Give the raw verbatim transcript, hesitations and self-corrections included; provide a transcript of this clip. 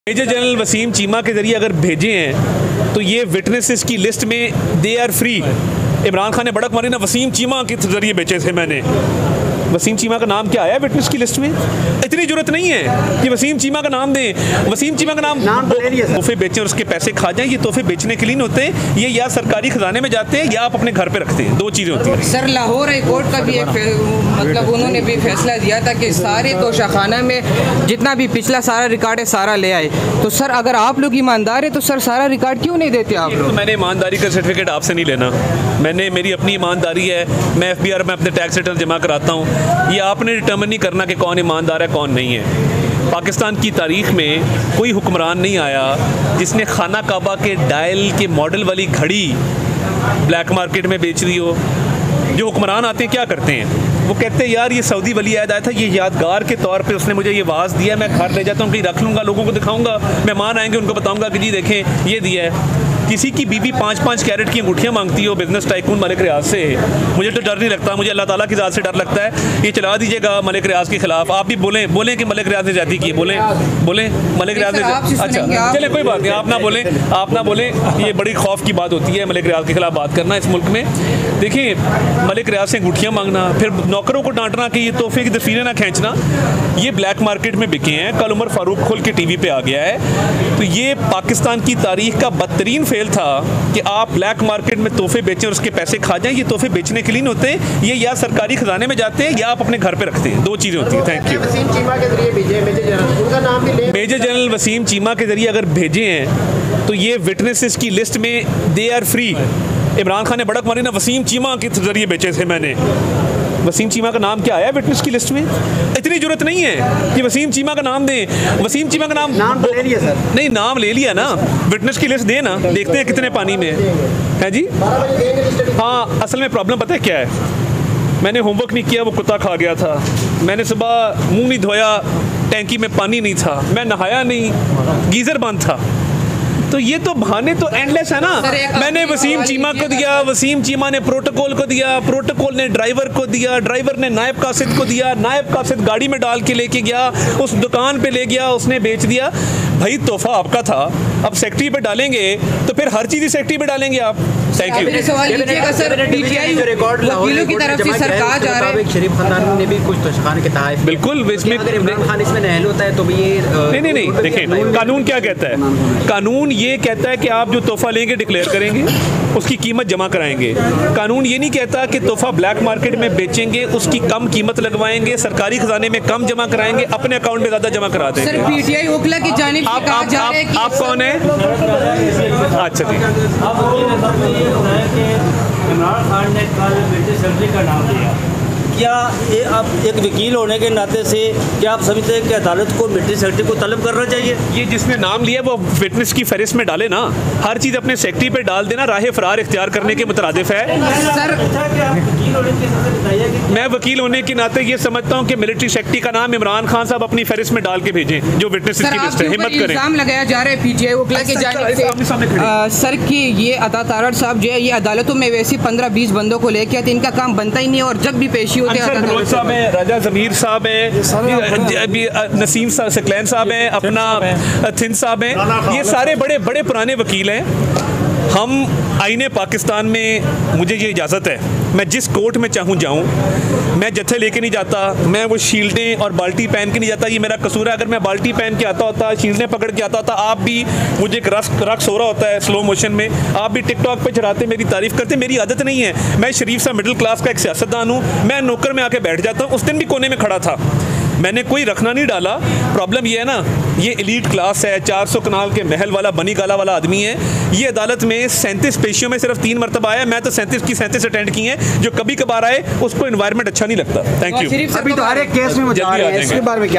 Major general Wasim Cheema के ज़रिए अगर भेजे हैं तो ये विटनेसेस की लिस्ट में they are free. Imran Khan ने बड़क मारी ना, वसीम चीमा के ज़रिए बेचे थे मैंने। वसीम चीमा का नाम क्या आया विटनेस की लिस्ट में? इतनी जरूरत नहीं है कि वसीम चीमा का नाम दें। वसीम चीमा का नाम तोहफे बेचें और उसके पैसे खा जाएं। ये तोहफे बेचने के लिए नहीं होते, ये या सरकारी खजाने में जाते हैं या आप अपने घर पे रखते हैं। दो चीज़ें होती हैं। सर, लाहौर हाई कोर्ट का भी एक मतलब उन्होंने भी फैसला दिया था कि सारे तोशाखाना में जितना भी पिछला सारा रिकॉर्ड है सारा ले आए। तो सर अगर आप लोग ईमानदार है तो सर सारा रिकॉर्ड क्यों नहीं देते आप लोग? तो मैंने ईमानदारी का सर्टिफिकेट आपसे नहीं लेना। मैंने मेरी अपनी ईमानदारी है, मैं एफ बी आर में अपने टैक्स रिटर्न जमा कराता हूँ। ये आपने डिटर्मिन नहीं करना कि कौन ईमानदार है कौन नहीं है। पाकिस्तान की तारीख में कोई हुक्मरान नहीं आया जिसने खाना काबा के डायल के मॉडल वाली घड़ी ब्लैक मार्केट में बेच दी हो। जो हुक्मरान आते हैं क्या करते हैं? वो कहते हैं यार ये सऊदी वली अहद आया था, ये यादगार के तौर पे उसने मुझे ये वाज दिया, मैं घर ले जाता हूँ, कहीं रख लूँगा, लोगों को दिखाऊंगा, मेहमान आएंगे उनको बताऊँगा कि जी देखें ये दिया है। किसी की बीबी पाँच पाँच कैरेट की अंगूठियाँ मांगती हो बिजनेस टाइकून मलिक रियाज से, मुझे तो डर नहीं लगता, मुझे अल्लाह ताला की ज़ात से डर लगता है। ये चला दीजिएगा मलिक रियाज के खिलाफ। आप भी बोलें बोलें कि मलिक रियाज ने जाती की, बोलें बोलें मलिक रियाज ने। अच्छा चले कोई बात नहीं, आप ना बोलें आप ना बोलें ये बड़ी खौफ की बात होती है मलिक रियाज के खिलाफ बात करना इस मुल्क में। देखिए, मलिक रियाज से अंगूठियाँ मांगना, फिर नौकरों को डांटना कि ये तोहफे की तस्वीरें ना खींचना, ये ब्लैक मार्केट में बिके हैं। कल उमर फारूक खुल के टीवी पे आ गया है। तो ये पाकिस्तान की तारीख का बदतरीन फेल था कि आप ब्लैक मार्केट में तोहफे बेचें और उसके पैसे खा जाएं। ये तोहफे बेचने के लिए नहीं होते, ये या सरकारी खजाने में जाते हैं या आप अपने घर पे रखते हैं। दो चीज़ें होती हैं। Thank you. वसीम चीमा के जरिए भेजे मेजर जनरल, उनका नाम भी ले। मेजर जनरल वसीम चीमा के ज़रिए अगर भेजे हैं तो ये विटनेसेस की लिस्ट में they are free. Imran Khan ने बड़क मारी ना, वसीम चीमा के ज़रिए बेचे थे मैंने। वसीम चीमा का नाम क्या आया विटनेस की लिस्ट में? इतनी जरूरत नहीं है कि वसीम चीमा का नाम दें। वसीम चीमा का नाम नाम ले लिया सर। नहीं, नाम ले लिया ना, विटनेस की लिस्ट देना, देखते हैं कितने पानी में है जी। हाँ, असल में प्रॉब्लम पता है क्या है? मैंने होमवर्क नहीं किया, वो कुत्ता खा गया था। मैंने सुबह मुंह नहीं धोया, टैंकी में पानी नहीं था, मैं नहाया नहीं, गीज़र बंद था। तो ये तो बहाने तो एंडलेस है ना। मैंने वसीम चीमा को दिया, वसीम चीमा ने प्रोटोकॉल को दिया, प्रोटोकॉल ने ड्राइवर को दिया, ड्राइवर ने नायब कासिद को दिया, नायब कासिद गाड़ी में डाल के लेके गया, उस दुकान पे ले गया, उसने बेच दिया। भाई तोहफा आपका था, अब सेक्रेटरी पे डालेंगे तो फिर हर चीज़ सेक्रेटरी पे डालेंगे आप। Thank you. सवाल लीजिएगा सर, पीटीआई वकीलों की तरफ से सर कहा जा रहा है शरीफ खानदान ने भी कुछ तोशाखाने के तहत बिल्कुल इसमें अगर इमरान खान इसमें नहल होता है तो भी ये नहीं नहीं नहीं देखें, कानून क्या कहता है? कानून ये कहता है कि आप जो तोहफा लेंगे डिक्लेयर करेंगे, उसकी कीमत जमा कराएंगे। कानून ये नहीं कहता कि तोहफा ब्लैक मार्केट में बेचेंगे, उसकी कम कीमत लगवाएंगे, सरकारी खजाने में कम जमा कराएंगे, अपने अकाउंट में ज़्यादा जमा करा देंगे। सर, पीटीआई वकीला की जानिब आप आप आप, आप कौन है? अच्छा जी, इमरान खान ने कल बेटे सर्जरी का नाम लिया। क्या ये आप एक वकील होने के नाते से क्या आप समझते हैं कि अदालत को मिलिट्री सेक्रेटरी को तलब करना चाहिए? ये जिसने नाम लिया वो विटनेस की फहरिस्त में डाले ना, हर चीज़ अपने सेक्रेटरी पे डाल देना, राह फरार इख्तियार करने के मुतरादिफ है। सर, मैं वकील होने के नाते ये समझता हूँ कि मिलिट्री सेक्रेटरी का नाम इमरान खान साहब अपनी फहरिस्त में डाल के भेजें जो विटनेस की लिस्ट है। हिम्मत करें। इल्जाम लगाया जा रहा है पीटीआई वकीला की जानिब से सर कि ये अता तारड़ साहब जो है ये अदालतों में वैसे पंद्रह बीस बंदों को लेके आते, इनका काम बनता ही नहीं और जब भी पेशी होते हैं बलोच साहब हैं, राजा ज़मीर साहब हैं, नसीम सकलैन साहब हैं, अपना थिन साहब हैं, ये सारे बड़े बड़े पुराने वकील हैं। हम आईने पाकिस्तान में, मुझे ये इजाज़त है, मैं जिस कोर्ट में चाहूँ जाऊँ, मैं जत्थे लेके नहीं जाता, मैं वो शील्डें और बाल्टी पहन के नहीं जाता, ये मेरा कसूर है। अगर मैं बाल्टी पहन के आता होता, शील्डें पकड़ के आता होता, आप भी मुझे एक रक्स रक्स हो रहा होता है स्लो मोशन में, आप भी टिकटॉक पे चढ़ाते, मेरी तारीफ़ करते। मेरी आदत नहीं है, मैं शरीफ सा मिडिल क्लास का एक सियासतदान हूँ, मैं नौकर में आके बैठ जाता हूँ। उस दिन भी कोने में खड़ा था, मैंने कोई रखना नहीं डाला। प्रॉब्लम ये है ना, ये एलीट क्लास है, चार सौ कनाल के महल वाला बनी काला वाला आदमी है। ये अदालत में सैंतीस पेशियों में सिर्फ तीन मरतबा आया, मैं तो सैंतीस की सैंतीस अटेंड की हैं। जो कभी कभार आए उसको एनवायरनमेंट अच्छा नहीं लगता। Thank you. अभी तो हर एक केस में